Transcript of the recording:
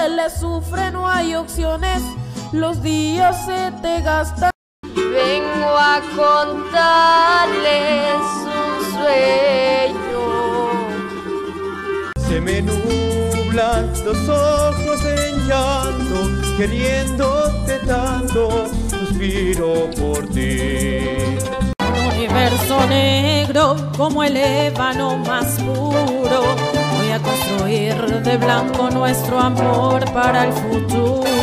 duele, sufre, no hay opciones, los días se te gastan. Vengo a contarles un sueño. Se me nublan los ojos en llanto, queriéndote tanto, suspiro por ti. Universo negro como el ébano más puro, voy a construir de blanco nuestro amor para el futuro.